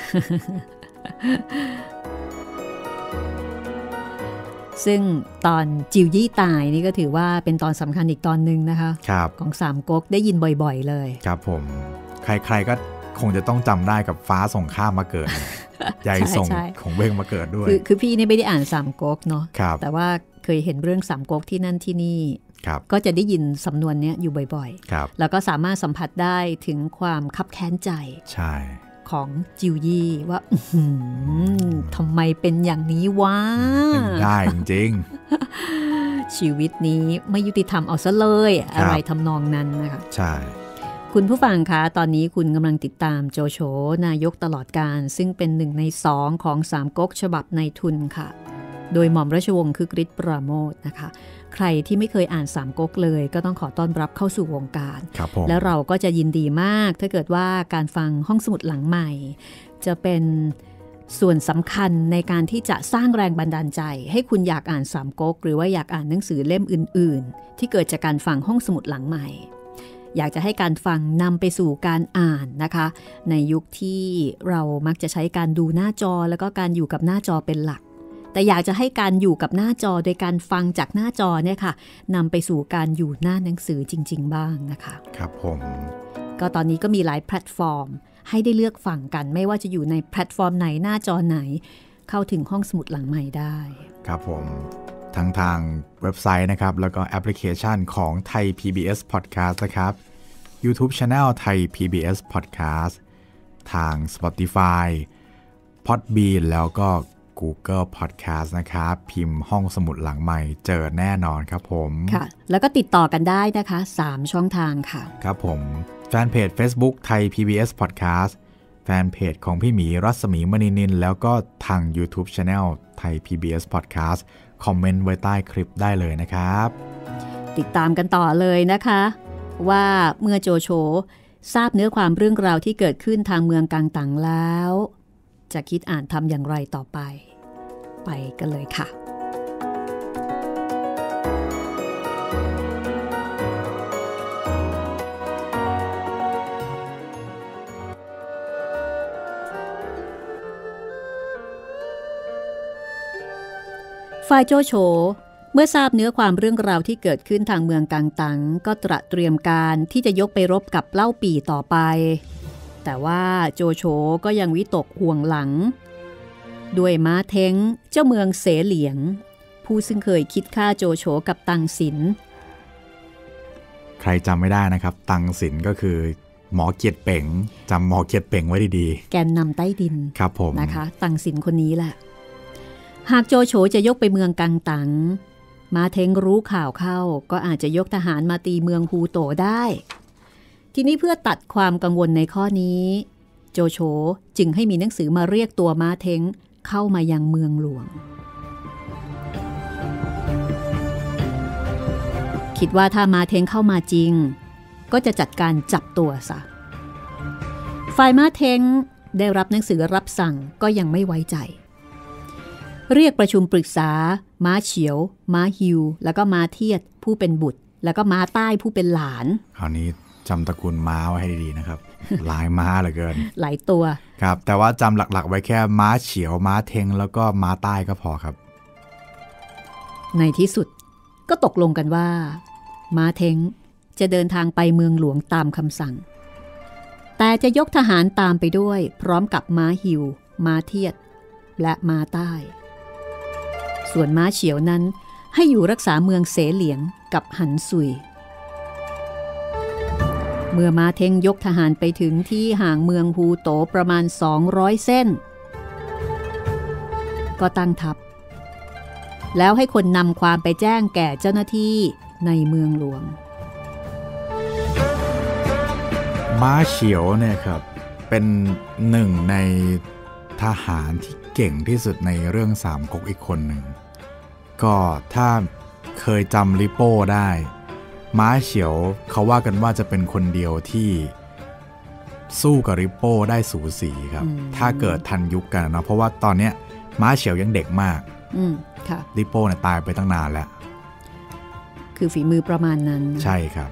ซึ่งตอนจิวยี่ตายนี่ก็ถือว่าเป็นตอนสำคัญอีกตอนหนึ่งนะคะของสามก๊กได้ยินบ่อยๆเลยครับผมใครๆก็คงจะต้องจำได้กับฟ้าส่งข้ามมาเกิด ยายส่งของเบ้งมาเกิดด้วยคือคือพี่นี่ไม่ได้อ่านสามก๊กเนาะแต่ว่าเคยเห็นเรื่องสามก๊กที่นั่นที่นี่ก็จะได้ยินสำนวนนี้อยู่บ่อยๆแล้วก็สามารถสัมผัสได้ถึงความคับแค้นใจใช่ของจิวยี่ว่าทำไมเป็นอย่างนี้วะได้จริงชีวิตนี้ไม่ยุติธรรมเอาซะเลยอะไรทำนองนั้นนะคะใช่คุณผู้ฟังคะตอนนี้คุณกำลังติดตามโจโฉนายกตลอดกาลซึ่งเป็นหนึ่งในสองของสามก๊กฉบับในทุนค่ะโดยหม่อมราชวงศ์คึกฤทธิ์ปราโมทนะคะใครที่ไม่เคยอ่านสามก๊กเลยก็ต้องขอต้อนรับเข้าสู่วงการแล้วเราก็จะยินดีมากถ้าเกิดว่าการฟังห้องสมุดหลังใหม่จะเป็นส่วนสำคัญในการที่จะสร้างแรงบันดาลใจให้คุณอยากอ่านสามก๊กหรือว่าอยากอ่านหนังสือเล่มอื่นๆที่เกิดจากการฟังห้องสมุดหลังใหม่อยากจะให้การฟังนำไปสู่การอ่านนะคะในยุคที่เรามักจะใช้การดูหน้าจอแล้วก็การอยู่กับหน้าจอเป็นหลักแต่อยากจะให้การอยู่กับหน้าจอโดยการฟังจากหน้าจอเนี่ยค่ะนำไปสู่การอยู่หน้าหนังสือจริงๆบ้างนะคะครับผมก็ตอนนี้ก็มีหลายแพลตฟอร์มให้ได้เลือกฟังกันไม่ว่าจะอยู่ในแพลตฟอร์มไหนหน้าจอไหนเข้าถึงห้องสมุดหลังใหม่ได้ครับผมทั้งทางเว็บไซต์นะครับแล้วก็แอปพลิเคชันของไทย พี บี เอส Podcast นะครับ YouTube Channel ไทย พี บี เอส Podcast ทาง Spotify Podbean แล้วก็Google Podcast นะครับพิมพ์ห้องสมุดหลังใหม่เจอแน่นอนครับผมค่ะแล้วก็ติดต่อกันได้นะคะสามช่องทางค่ะครับผมแฟนเพจ Facebook ไทย พี บี เอส Podcast แฟนเพจของพี่หมีรัศมีมณีนินแล้วก็ทาง YouTube Channel ไทย พี บี เอส Podcast คอมเมนต์ไว้ใต้คลิปได้เลยนะครับติดตามกันต่อเลยนะคะว่าเมื่อโจโฉทราบเนื้อความเรื่องราวที่เกิดขึ้นทางเมืองกังตังแล้วจะคิดอ่านทำอย่างไรต่อไปไปกันเลยค่ะฝ่ายโจโฉเมื่อทราบเนื้อความเรื่องราวที่เกิดขึ้นทางเมืองกังตังก็ตระเตรียมการที่จะยกไปรบกับเล่าปี่ต่อไปแต่ว่าโจโฉก็ยังวิตกห่วงหลังด้วยม้าเท้งเจ้าเมืองเสเหลียงผู้ซึ่งเคยคิดฆ่าโจโฉกับตังสินใครจำไม่ได้นะครับตังสินก็คือหมอเกียรติเป่งจำหมอเกียรติเป่งไว้ดีๆแกนนำใต้ดินครับผมนะคะตังสินคนนี้แหละหากโจโฉจะยกไปเมืองกังตังม้าเท้งรู้ข่าวเข้าก็อาจจะยกทหารมาตีเมืองฮูโตได้ทีนี้เพื่อตัดความกังวลในข้อนี้โจโฉจึงให้มีหนังสือมาเรียกตัวม้าเท้งเข้ามายังเมืองหลวงคิดว่าถ้าม้าเท้งเข้ามาจริงก็จะจัดการจับตัวซะฝ่ายม้าเท้งได้รับหนังสือรับสั่งก็ยังไม่ไว้ใจเรียกประชุมปรึกษาม้าเฉียวม้าฮิวแล้วก็ม้าเทียดผู้เป็นบุตรแล้วก็ม้าใต้ผู้เป็นหลานคราวนี้จำตระกูลม้าไว้ให้ดีๆนะครับ หลายม้าเหลือเกินหลายตัวครับแต่ว่าจำหลักๆไว้แค่ม้าเฉียวม้าเทงแล้วก็ม้าใต้ก็พอครับในที่สุดก็ตกลงกันว่าม้าเทงจะเดินทางไปเมืองหลวงตามคำสั่งแต่จะยกทหารตามไปด้วยพร้อมกับม้าฮิวม้าเทียดและม้าใต้ส่วนม้าเฉียวนั้นให้อยู่รักษาเมืองเสเหลียงกับหันซุยเมื่อม้าเท้งยกทหารไปถึงที่ห่างเมืองฮูโตประมาณสองร้อยเส้นก็ตั้งทัพแล้วให้คนนำความไปแจ้งแก่เจ้าหน้าที่ในเมืองหลวงม้าเฉียวเนี่ยครับเป็นหนึ่งในทหารที่เก่งที่สุดในเรื่องสามก๊กอีกคนหนึ่งก็ถ้าเคยจำลิโป้ได้ม้าเฉียวเขาว่ากันว่าจะเป็นคนเดียวที่สู้กับริโป้ได้สูสีครับถ้าเกิดทันยุคกันนะเพราะว่าตอนนี้ม้าเฉียวยังเด็กมากริโป้เนี่ยตายไปตั้งนานแล้วคือฝีมือประมาณนั้นใช่ครับ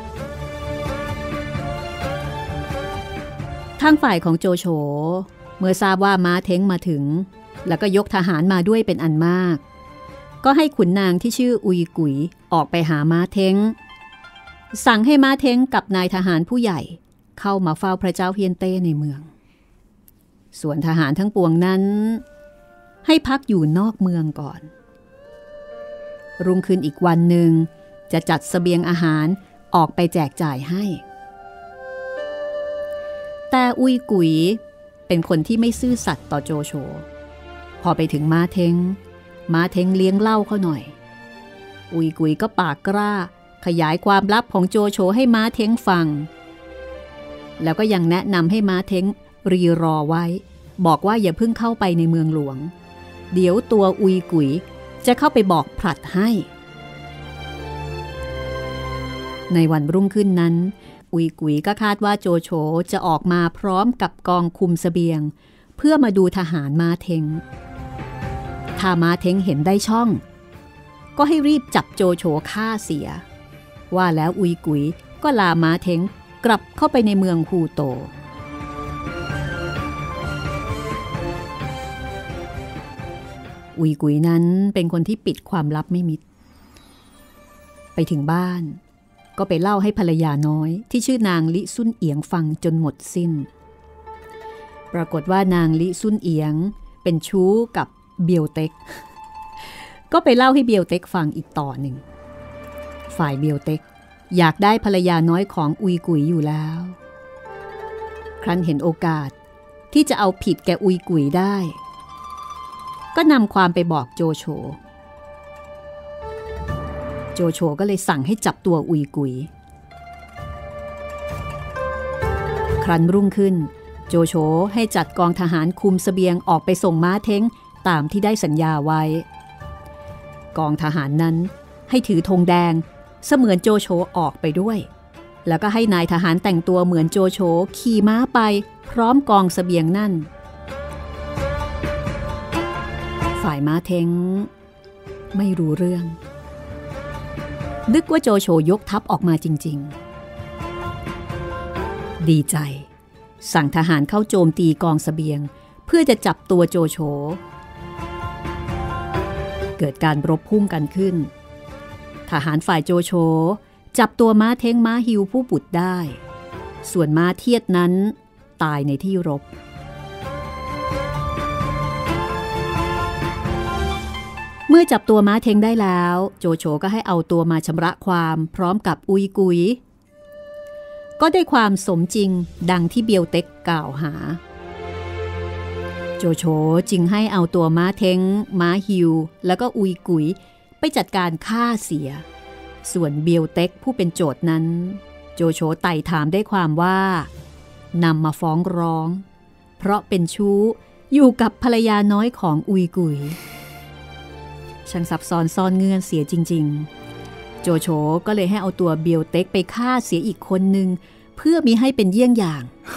ทางฝ่ายของโจโฉเมื่อทราบว่าม้าเท้งมาถึงแล้วก็ยกทหารมาด้วยเป็นอันมากก็ให้ขุนนางที่ชื่ออุยกุ๋ยออกไปหาม้าเท้งสั่งให้ม้าเท้งกับนายทหารผู้ใหญ่เข้ามาเฝ้าพระเจ้าเฮียนเต้ในเมืองส่วนทหารทั้งปวงนั้นให้พักอยู่นอกเมืองก่อนรุ่งขึ้นอีกวันหนึ่งจะจัดเสบียงอาหารออกไปแจกจ่ายให้แต่อุยกุ๋ยเป็นคนที่ไม่ซื่อสัตย์ต่อโจโฉพอไปถึงม้าเท้งม้าเท้งเลี้ยงเหล้าเขาหน่อยอุยกุ๋ยก็ปากกล้าขยายความลับของโจโฉให้ม้าเท้งฟังแล้วก็ยังแนะนำให้ม้าเท้งรีรอไว้บอกว่าอย่าเพิ่งเข้าไปในเมืองหลวงเดี๋ยวตัวอุยกุ๋ยจะเข้าไปบอกผลัดให้ในวันรุ่งขึ้นนั้นอุยกุ๋ยก็คาดว่าโจโฉจะออกมาพร้อมกับกองคุมเสบียงเพื่อมาดูทหารม้าเท้งถ้าม้าเท้งเห็นได้ช่องก็ให้รีบจับโจโฉฆ่าเสียว่าแล้วอุยกุ๋ยก็ลาม้าเท้งกลับเข้าไปในเมืองฮูโตอุยกุ๋ยนั้นเป็นคนที่ปิดความลับไม่มิดไปถึงบ้านก็ไปเล่าให้ภรรยาน้อยที่ชื่อนางลิซุ่นเอียงฟังจนหมดสิ้นปรากฏว่านางลิซุ่นเอียงเป็นชู้กับเบียวเต็กก็ไปเล่าให้เบียวเต็กฟังอีกต่อหนึ่งฝ่ายเบียวเต็กอยากได้ภรรยาน้อยของอุยกุ๋ยอยู่แล้วครั้นเห็นโอกาสที่จะเอาผิดแก่อุยกุ๋ยได้ก็นำความไปบอกโจโฉโจโฉก็เลยสั่งให้จับตัวอุยกุ๋ยครั้นรุ่งขึ้นโจโฉให้จัดกองทหารคุมเสบียงออกไปส่งม้าเท้งตามที่ได้สัญญาไว้กองทหารนั้นให้ถือธงแดงเสมือนโจโฉออกไปด้วยแล้วก็ให้นายทหารแต่งตัวเหมือนโจโฉขี่ม้าไปพร้อมกองเสบียงนั่นฝ่ายม้าเท้งไม่รู้เรื่องนึกว่าโจโฉยกทัพออกมาจริงๆดีใจสั่งทหารเข้าโจมตีกองเสบียงเพื่อจะจับตัวโจโฉเกิดการรบพุ่งกันขึ้นทหารฝ่ายโจโฉจับตัวม้าเท้งม้าฮิวผู้บุตรได้ส่วนม้าเทียดนั้นตายในที่รบเมื่อจับตัวม้าเท้งได้แล้วโจโฉก็ให้เอาตัวมาชำระความพร้อมกับอุยกุยก็ได้ความสมจริงดังที่เบียวเต็กกล่าวหาโจโฉจึงให้เอาตัวม้าเท้งม้าฮิวแล้วก็อุยกุยไปจัดการฆ่าเสียส่วนเบียวเต็กผู้เป็นโจทย์นั้นโจโฉไต่ถามได้ความว่านำมาฟ้องร้องเพราะเป็นชู้อยู่กับภรรยาน้อยของอุยกุยช่างซับซ้อนซ่อนเงื่อนเสียจริงๆโจโฉก็เลยให้เอาตัวเบียวเต็กไปฆ่าเสียอีกคนนึงเพื่อมิให้เป็นเยี่ยงอย่าง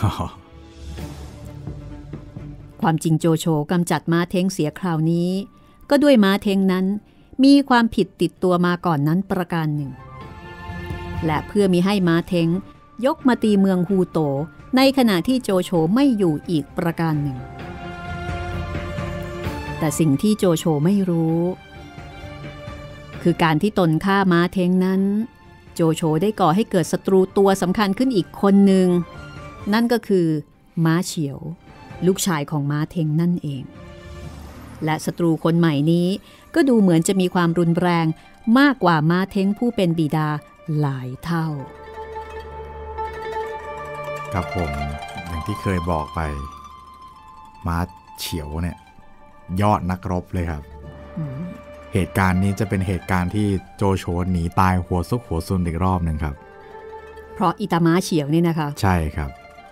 ความจริงโจโฉกำจัดม้าเท้งเสียคราวนี้ก็ด้วยม้าเท้งนั้นมีความผิดติดตัวมาก่อนนั้นประการหนึ่งและเพื่อมิให้ม้าเท้งยกมาตีเมืองฮูโตในขณะที่โจโฉไม่อยู่อีกประการหนึ่งแต่สิ่งที่โจโฉไม่รู้คือการที่ตนฆ่าม้าเท้งนั้นโจโฉได้ก่อให้เกิดศัตรูตัวสำคัญขึ้นอีกคนหนึ่งนั่นก็คือม้าเฉียวลูกชายของม้าเท้งนั่นเองและศัตรูคนใหม่นี้ก็ดูเหมือนจะมีความรุนแรงมากกว่าม้าเท้งผู้เป็นบิดาหลายเท่าครับผมอย่างที่เคยบอกไปม้าเฉียวเนี่ยยอดนักรบเลยครับเหตุการณ์นี้จะเป็นเหตุการณ์ที่โจโฉหนีตายหัวซุกหัวซุนอีกรอบหนึ่งครับเพราะอิตาม้าเฉียวนี่นะคะใช่ครับ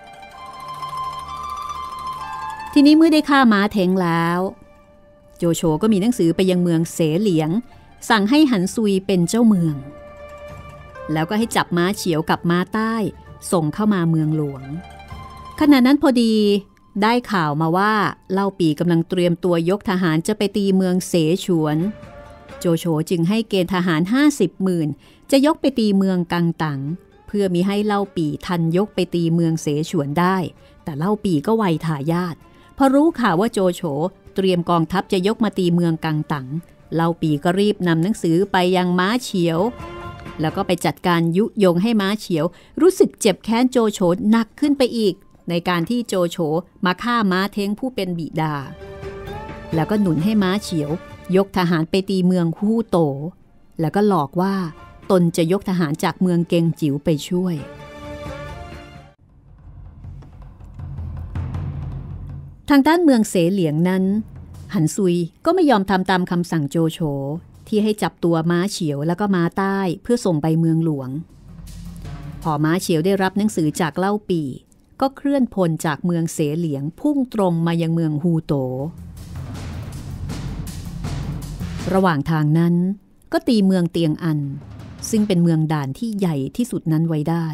ทีนี้เมื่อได้ฆ่าม้าเท้งแล้วโจโฉก็มีหนังสือไปยังเมืองเสเหลียงสั่งให้หันซุยเป็นเจ้าเมืองแล้วก็ให้จับม้าเฉียวกับม้าใต้ส่งเข้ามาเมืองหลวงขณะนั้นพอดีได้ข่าวมาว่าเล่าปี่กำลังเตรียมตัวยกทหารจะไปตีเมืองเสฉวนโจโฉจึงให้เกณฑ์ทหารห้าสิบหมื่นจะยกไปตีเมืองกังตังเพื่อมิให้เล่าปี่ทันยกไปตีเมืองเสฉวนได้แต่เล่าปี่ก็ไวทายาทพอรู้ข่าวว่าโจโฉเตรียมกองทัพจะยกมาตีเมืองกังตังเล่าปี่ก็รีบนำหนังสือไปยังม้าเฉียวแล้วก็ไปจัดการยุยงให้ม้าเฉียวรู้สึกเจ็บแค้นโจโฉหนักขึ้นไปอีกในการที่โจโฉมาฆ่าม้าเท้งผู้เป็นบิดาแล้วก็หนุนให้ม้าเฉียวยกทหารไปตีเมืองฮู้โตแล้วก็หลอกว่าตนจะยกทหารจากเมืองเกงจิ๋วไปช่วยทางด้านเมืองเสเหลียงนั้นหันซุยก็ไม่ยอมทำตามคำสั่งโจโฉที่ให้จับตัวม้าเฉียวแล้วก็ม้าใต้เพื่อส่งไปเมืองหลวงพอม้าเฉียวได้รับหนังสือจากเล่าปี่ก็เคลื่อนพลจากเมืองเสเหลียงพุ่งตรงมายังเมืองฮูโตระหว่างทางนั้นก็ตีเมืองเตียงอันซึ่งเป็นเมืองด่านที่ใหญ่ที่สุดนั้นไว้ได้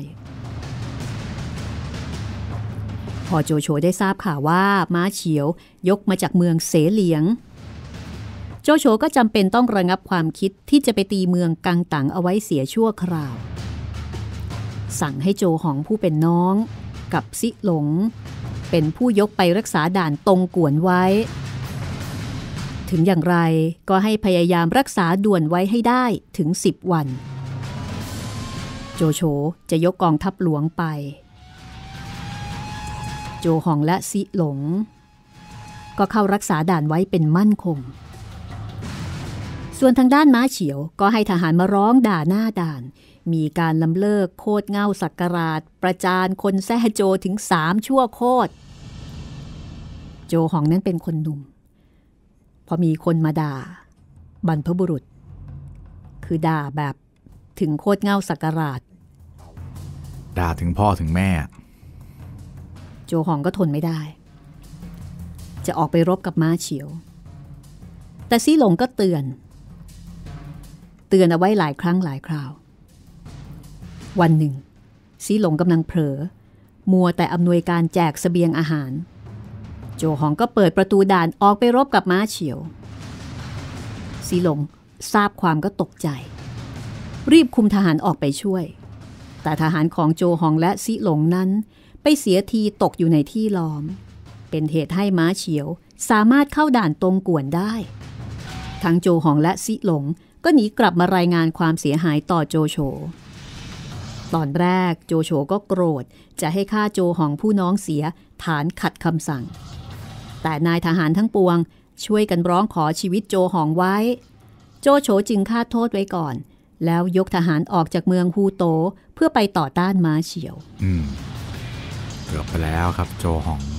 พอโจโฉได้ทราบข่าวว่าม้าเฉียวยกมาจากเมืองเสเหลียงโจโฉก็จำเป็นต้องระงับความคิดที่จะไปตีเมืองกังตังเอาไว้เสียชั่วคราวสั่งให้โจหองผู้เป็นน้องกับซิหลงเป็นผู้ยกไปรักษาด่านตรงกวนไว้ถึงอย่างไรก็ให้พยายามรักษาด่วนไว้ให้ได้ถึงสิบวันโจโฉจะยกกองทัพหลวงไปโจหองและซิหลงก็เข้ารักษาด่านไว้เป็นมั่นคงส่วนทางด้านม้าเฉียวก็ให้ทหารมาร้องด่าหน้าด่านมีการลำเลิกโคตรเง่าสักการาชประจานคนแซ่โจถึงสามชั่วโคตรโจหองนั้นเป็นคนหนุ่มพอมีคนมาด่าบรรพบุรุษคือด่าแบบถึงโคตรเง่าสักการาชด่าถึงพ่อถึงแม่โจหองก็ทนไม่ได้จะออกไปรบกับม้าเฉียวแต่ซี่หลงก็เตือนเตือนเอาไว้หลายครั้งหลายคราววันหนึ่งซีหลงกำลังเผลอมัวแต่อำนวยการแจกเสบียงอาหารโจหองก็เปิดประตูด่านออกไปรบกับม้าเฉียวซีหลงทราบความก็ตกใจรีบคุมทหารออกไปช่วยแต่ทหารของโจหองและซีหลงนั้นไปเสียทีตกอยู่ในที่ล้อมเป็นเหตุให้ม้าเฉียวสามารถเข้าด่านตรงกวนได้ทั้งโจหองและซีหลงก็หนีกลับมารายงานความเสียหายต่อโจโฉตอนแรกโจโฉก็โกรธจะให้ฆ่าโจหองผู้น้องเสียฐานขัดคำสั่งแต่นายทหารทั้งปวงช่วยกันร้องขอชีวิตโจหองไว้โจโฉจึงฆ่าโทษไว้ก่อนแล้วยกทหารออกจากเมืองฮูโตเพื่อไปต่อต้านม้าเฉียวอืมเกือบไปแล้วครับโจหอง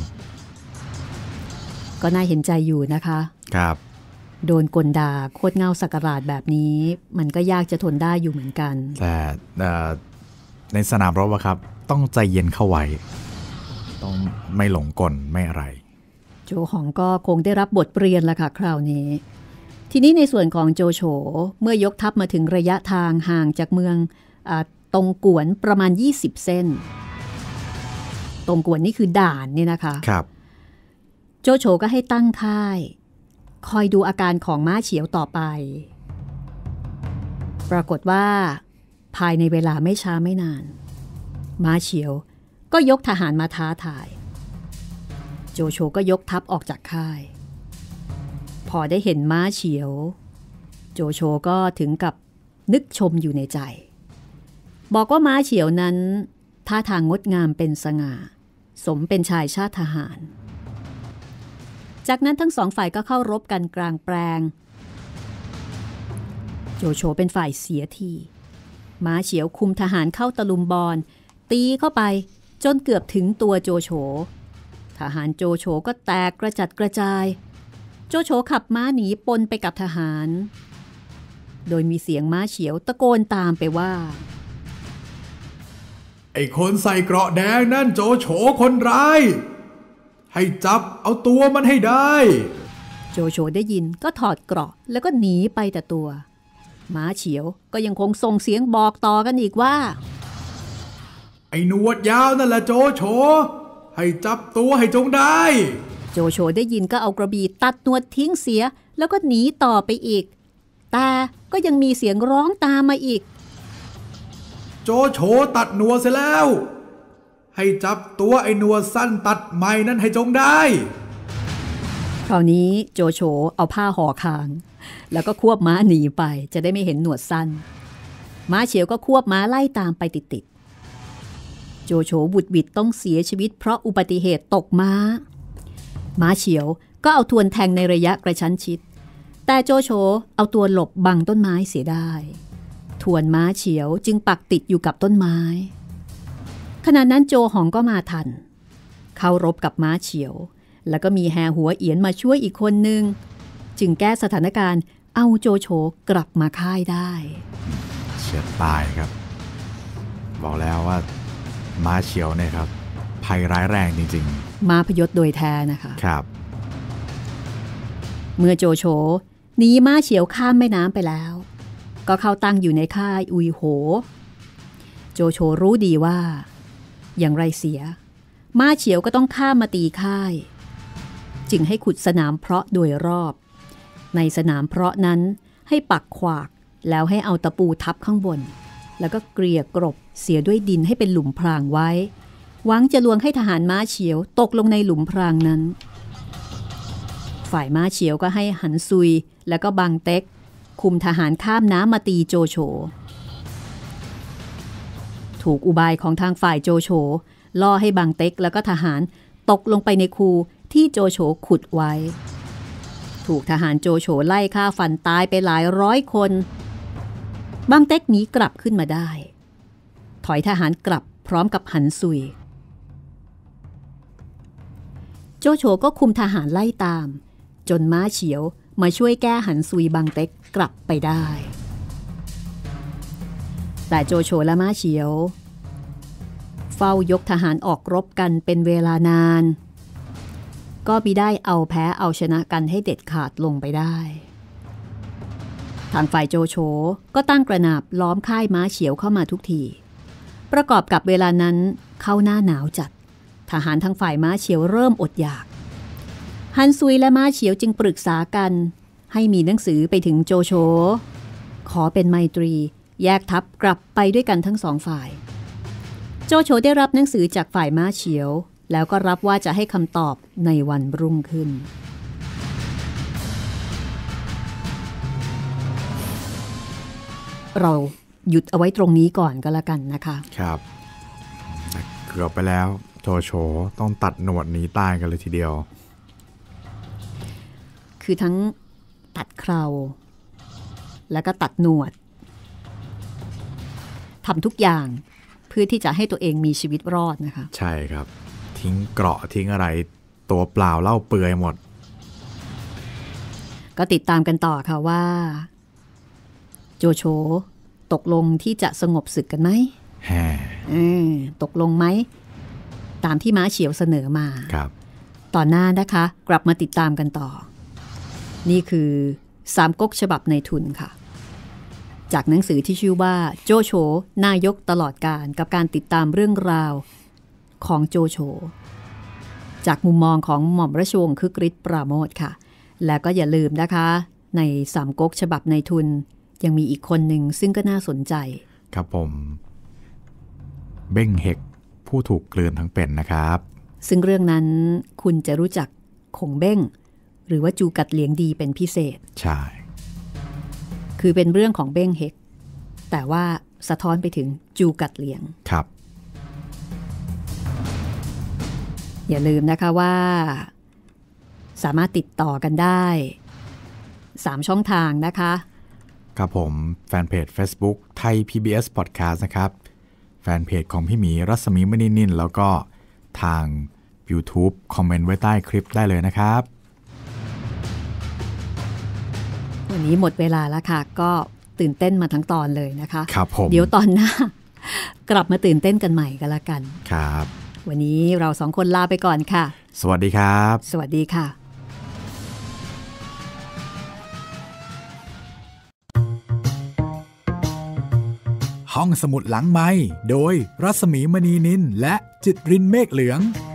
ก็น่าเห็นใจอยู่นะคะครับโดนกลด่าโคตรเงาสักการาดแบบนี้มันก็ยากจะทนได้อยู่เหมือนกันแต่ในสนามรบอะครับต้องใจเย็นเข้าไว้ต้องไม่หลงกลไม่อะไรโจหองก็คงได้รับบทเรียนละค่ะคราวนี้ทีนี้ในส่วนของโจโฉเมื่อยกทัพมาถึงระยะทางห่างจากเมืองตงกวนประมาณยี่สิบเส้นตงกวนนี่คือด่านนี่นะคะครับโจโฉก็ให้ตั้งค่ายคอยดูอาการของม้าเฉียวต่อไปปรากฏว่าภายในเวลาไม่ช้าไม่นานม้าเฉียวก็ยกทหารมาท้าทายโจโฉก็ยกทัพออกจากค่ายพอได้เห็นม้าเฉียวโจโฉก็ถึงกับนึกชมอยู่ในใจบอกว่าม้าเฉียวนั้นท่าทางงดงามเป็นสง่าสมเป็นชายชาติทหารจากนั้นทั้งสองฝ่ายก็เข้ารบกันกลางแปลงโจโฉเป็นฝ่ายเสียทีม้าเฉียวคุมทหารเข้าตะลุมบอลตีเข้าไปจนเกือบถึงตัวโจโฉทหารโจโฉก็แตกกระจัดกระจายโจโฉขับม้าหนีปนไปกับทหารโดยมีเสียงม้าเฉียวตะโกนตามไปว่าไอ้คนใส่เกราะแดงนั่นโจโฉคนร้ายให้จับเอาตัวมันให้ได้โจโฉได้ยินก็ถอดเกราะแล้วก็หนีไปแต่ตัวม้าเฉียวก็ยังคงส่งเสียงบอกต่อกันอีกว่าไอ้หนวดยาวนั่นแหละโจโฉให้จับตัวให้จงได้โจโฉได้ยินก็เอากระบี่ตัดหนวดทิ้งเสียแล้วก็หนีต่อไปอีกแต่ก็ยังมีเสียงร้องตามมาอีกโจโฉตัดหนวดเสร็จแล้วให้จับตัวไอ้หนวดสั้นตัดใหม่นั้นให้จงได้คราวนี้โจโฉเอาผ้าห่อคางแล้วก็ควบม้าหนีไปจะได้ไม่เห็นหนวดสั้นม้าเฉียวก็ควบม้าไล่ตามไปติดๆโจโฉบุดบิดต้องเสียชีวิตเพราะอุบัติเหตุตกม้าม้าเฉียวก็เอาทวนแทงในระยะกระชั้นชิดแต่โจโฉเอาตัวหลบบังต้นไม้เสียได้ทวนม้าเฉียวจึงปักติดอยู่กับต้นไม้ขณะนั้นโจหองก็มาทันเข้ารบกับม้าเฉียวแล้วก็มีแฮหัวเอียนมาช่วยอีกคนนึงจึงแก้สถานการณ์เอาโจโฉกลับมาค่ายได้เฉียดตายครับบอกแล้วว่าม้าเฉียวเนี่ยครับภัยร้ายแรงจริงๆม้าพยศโดยแท้นะคะครับเมื่อโจโฉหนีม้าเฉียวข้ามแม่น้ำไปแล้วก็เข้าตั้งอยู่ในค่ายอุยโหโจโฉรู้ดีว่าอย่างไรเสียม้าเฉียวก็ต้องข้ามมาตีค่ายจึงให้ขุดสนามเพาะโดยรอบในสนามเพาะนั้นให้ปักขวากแล้วให้เอาตะปูทับข้างบนแล้วก็เกลี่ยกรบเสียด้วยดินให้เป็นหลุมพรางไว้หวังจะลวงให้ทหารม้าเฉียวตกลงในหลุมพรางนั้นฝ่ายม้าเฉียวก็ให้หันซุยแล้วก็บังเต็กคุมทหารข้ามน้ำมาตีโจโฉถูกอุบายของทางฝ่ายโจโฉล่อให้บังเต็กแล้วก็ทหารตกลงไปในคูที่โจโฉขุดไว้ถูกทหารโจโฉไล่ฆ่าฟันตายไปหลายร้อยคนบังเต็กหนีกลับขึ้นมาได้ถอยทหารกลับพร้อมกับหันซุยโจโฉก็คุมทหารไล่ตามจนม้าเฉียวมาช่วยแก้หันซุยบังเต็กกลับไปได้แต่โจโฉและม้าเฉียวเฝ้ายกทหารออกรบกันเป็นเวลานานก็มิได้เอาแพ้เอาชนะกันให้เด็ดขาดลงไปได้ทางฝ่ายโจโฉก็ตั้งกระนาบล้อมค่ายม้าเฉียวเข้ามาทุกทีประกอบกับเวลานั้นเข้าหน้าหนาวจัดทหารทั้งฝ่ายม้าเฉียวเริ่มอดอยากฮันซุยและม้าเฉียวจึงปรึกษากันให้มีหนังสือไปถึงโจโฉขอเป็นไมตรีแยกทัพกลับไปด้วยกันทั้งสองฝ่ายโจโฉได้รับหนังสือจากฝ่ายม้าเฉียวแล้วก็รับว่าจะให้คำตอบในวันรุ่งขึ้นเราหยุดเอาไว้ตรงนี้ก่อนก็แล้วกันนะคะครับเกือบไปแล้วโจโฉต้องตัดหนวดหนีตายกันเลยทีเดียวคือทั้งตัดเคราแล้วก็ตัดหนวดทำทุกอย่างเพื่อที่จะให้ตัวเองมีชีวิตรอดนะคะใช่ครับทิ้งเกราะทิ้งอะไรตัวเปล่าเล่าเปลือยหมดก็ติดตามกันต่อค่ะว่าโจโฉตกลงที่จะสงบศึกกันไหมแฮ่ตกลงไหมตามที่ม้าเฉียวเสนอมาครับต่อหน้านะคะกลับมาติดตามกันต่อนี่คือสามก๊กฉบับในทุนค่ะจากหนังสือที่ชื่อว่าโจโฉนายกตลอดกาลกับการติดตามเรื่องราวของโจโฉจากมุมมองของหม่อมราชวงศ์คึกฤทธิ์ปราโมทย์ค่ะและก็อย่าลืมนะคะในสามก๊กฉบับในทุนยังมีอีกคนหนึ่งซึ่งก็น่าสนใจครับผมเบ้งเฮกผู้ถูกกลืนทั้งเป็นนะครับซึ่งเรื่องนั้นคุณจะรู้จักคงเบ้งหรือว่าจูกัดเหลียงดีเป็นพิเศษใช่คือเป็นเรื่องของเบ้งเฮกแต่ว่าสะท้อนไปถึงจูกัดเหลียงครับอย่าลืมนะคะว่าสามารถติดต่อกันได้สามช่องทางนะคะครับผมแฟนเพจ Facebook ไทย พี บี เอส Podcast นะครับแฟนเพจของพี่หมีรัศมีมณีนินแล้วก็ทาง YouTube คอมเมนต์ไว้ใต้คลิปได้เลยนะครับวันนี้หมดเวลาแล้วค่ะก็ตื่นเต้นมาทั้งตอนเลยนะคะครับผมเดี๋ยวตอนหน้ากลับมาตื่นเต้นกันใหม่กันละกันครับวันนี้เราสองคนลาไปก่อนค่ะสวัสดีครับสวัสดีค่ะห้องสมุดหลังไมค์โดยรัศมีมณีนินและจิตรินเมฆเหลือง